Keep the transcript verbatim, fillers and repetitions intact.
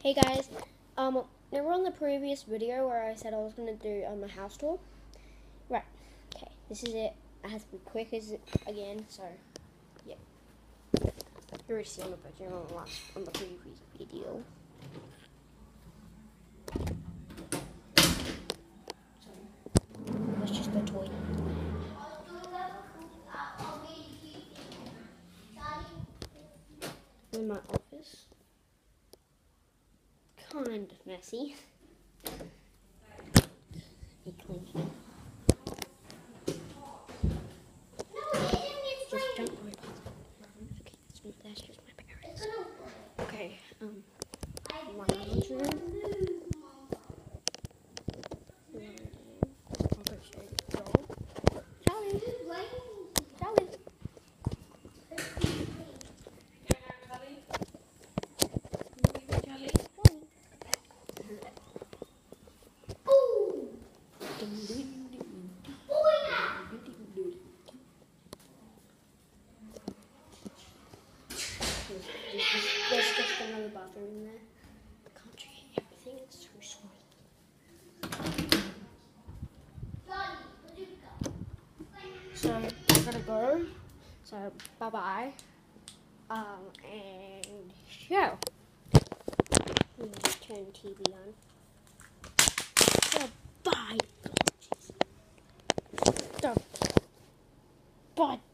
Hey guys, um, remember on the previous video where I said I was going to do um, a house tour? Right, okay, this is it. I have to be quick as it, again, so, yeah. You already seen the picture on the last, on the previous video. So, that's just the toy. In my office. Kind of messy. Be clean. Just don't worry about it. Okay, that's, that's just my parents. Okay, um, my mom's room. Okay, so go. Charlie. Charlie. There's just another bathroom in there. Can't you hear everything? It's so small. So I'm gonna go. So bye bye. Um and show. Let me just turn the T V on. So bye. So bye.